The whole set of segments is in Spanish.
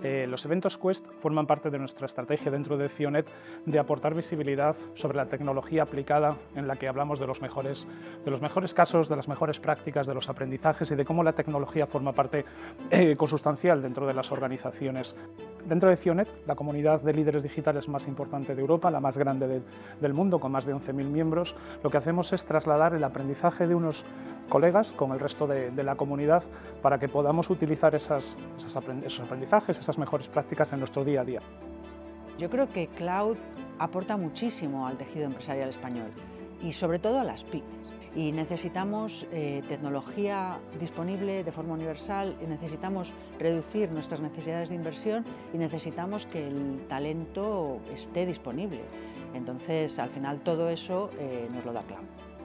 Los eventos Quest forman parte de nuestra estrategia dentro de Cionet de aportar visibilidad sobre la tecnología aplicada, en la que hablamos de los mejores casos, de las mejores prácticas, de los aprendizajes y de cómo la tecnología forma parte consustancial dentro de las organizaciones. Dentro de Cionet, la comunidad de líderes digitales más importante de Europa, la más grande del mundo, con más de 11.000 miembros, lo que hacemos es trasladar el aprendizaje de unos colegas con el resto de la comunidad para que podamos utilizar esos aprendizajes, esas mejores prácticas en nuestro día a día. Yo creo que Cloud aporta muchísimo al tejido empresarial español y sobre todo a las pymes. Y necesitamos tecnología disponible de forma universal, y necesitamos reducir nuestras necesidades de inversión y necesitamos que el talento esté disponible. Entonces, al final, todo eso nos lo da Cloud.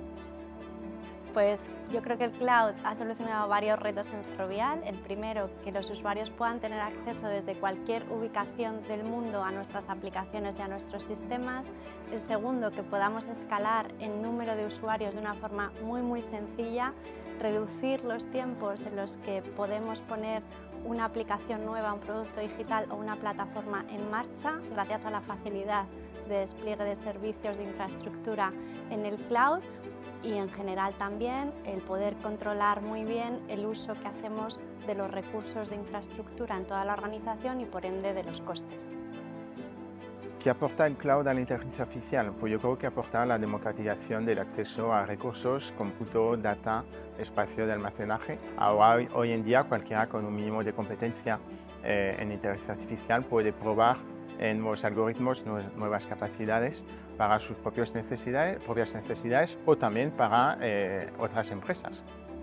Pues yo creo que el Cloud ha solucionado varios retos en Ferrovial. El primero, que los usuarios puedan tener acceso desde cualquier ubicación del mundo a nuestras aplicaciones y a nuestros sistemas. El segundo, que podamos escalar el número de usuarios de una forma muy sencilla, reducir los tiempos en los que podemos poner una aplicación nueva, un producto digital o una plataforma en marcha, gracias a la facilidad de despliegue de servicios de infraestructura en el Cloud. Y en general también el poder controlar muy bien el uso que hacemos de los recursos de infraestructura en toda la organización y por ende de los costes. ¿Qué aporta el cloud a la inteligencia artificial? Pues yo creo que aporta la democratización del acceso a recursos, cómputo, data, espacio de almacenaje. Ahora, hoy en día cualquiera con un mínimo de competencia en inteligencia artificial puede probar en nuevos algoritmos, nuevas capacidades para sus propias necesidades o también para otras empresas.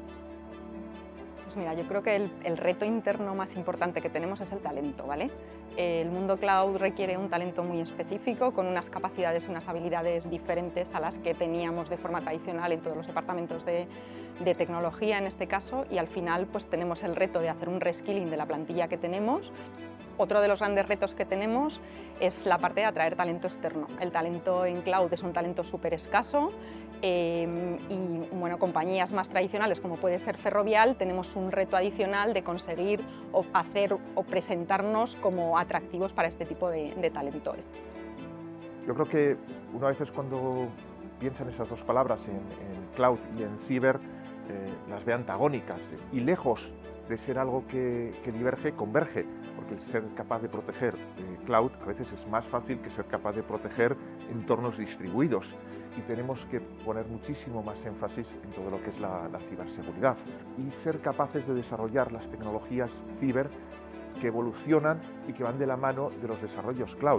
Pues mira, yo creo que el reto interno más importante que tenemos es el talento, ¿vale? El mundo cloud requiere un talento muy específico, con unas capacidades y unas habilidades diferentes a las que teníamos de forma tradicional en todos los departamentos de tecnología en este caso, y al final pues tenemos el reto de hacer un reskilling de la plantilla que tenemos. Otro de los grandes retos que tenemos es la parte de atraer talento externo. El talento en cloud es un talento súper escaso y bueno, compañías más tradicionales como puede ser Ferrovial tenemos un reto adicional de conseguir hacer o presentarnos como atractivos para este tipo de talento. Yo creo que una vez cuando piensan esas dos palabras en cloud y en ciber, las ve antagónicas y lejos de ser algo que diverge, converge, porque el ser capaz de proteger cloud a veces es más fácil que ser capaz de proteger entornos distribuidos, y tenemos que poner muchísimo más énfasis en todo lo que es la ciberseguridad y ser capaces de desarrollar las tecnologías ciber que evolucionan y que van de la mano de los desarrollos cloud.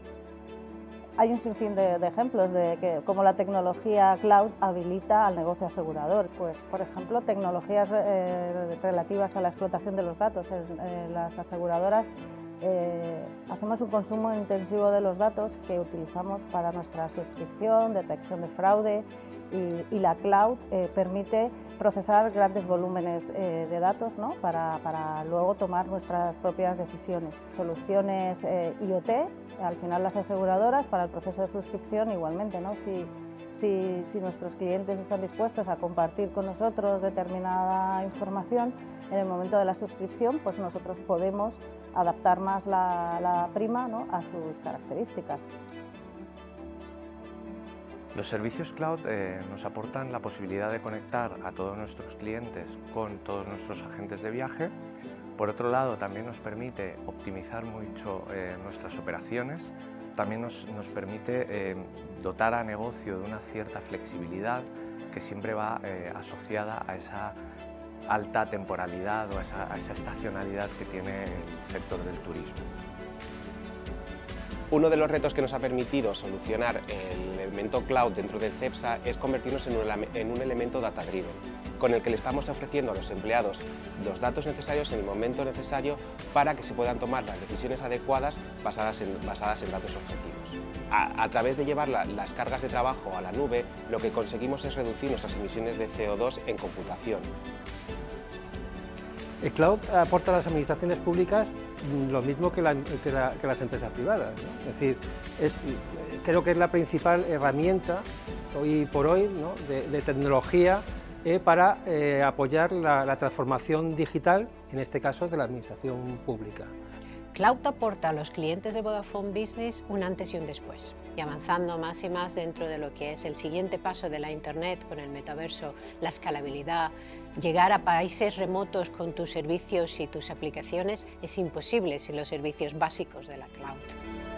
Hay un sinfín de ejemplos de cómo la tecnología cloud habilita al negocio asegurador. Pues, por ejemplo, tecnologías relativas a la explotación de los datos. En las aseguradoras hacemos un consumo intensivo de los datos que utilizamos para nuestra suscripción, detección de fraude, y la cloud permite procesar grandes volúmenes de datos, ¿no? para luego tomar nuestras propias decisiones. Soluciones IoT, al final las aseguradoras para el proceso de suscripción igualmente, ¿no? Si nuestros clientes están dispuestos a compartir con nosotros determinada información en el momento de la suscripción, pues nosotros podemos adaptar más la prima, ¿no? a sus características. Los servicios cloud nos aportan la posibilidad de conectar a todos nuestros clientes con todos nuestros agentes de viaje. Por otro lado, también nos permite optimizar mucho nuestras operaciones. También nos permite dotar a negocio de una cierta flexibilidad que siempre va asociada a esa alta temporalidad o a esa estacionalidad que tiene el sector del turismo. Uno de los retos que nos ha permitido solucionar el elemento cloud dentro del CEPSA es convertirnos en un elemento data-driven, con el que le estamos ofreciendo a los empleados los datos necesarios en el momento necesario para que se puedan tomar las decisiones adecuadas basadas en datos objetivos. A través de llevar las cargas de trabajo a la nube, lo que conseguimos es reducir nuestras emisiones de CO2 en computación. El cloud aporta a las administraciones públicas lo mismo que las empresas privadas, ¿no? Es decir, creo que es la principal herramienta hoy por hoy, ¿no? de tecnología para apoyar la transformación digital, en este caso de la administración pública. Cloud aporta a los clientes de Vodafone Business un antes y un después, y avanzando más y más dentro de lo que es el siguiente paso de la Internet con el metaverso, la escalabilidad, llegar a países remotos con tus servicios y tus aplicaciones es imposible sin los servicios básicos de la Cloud.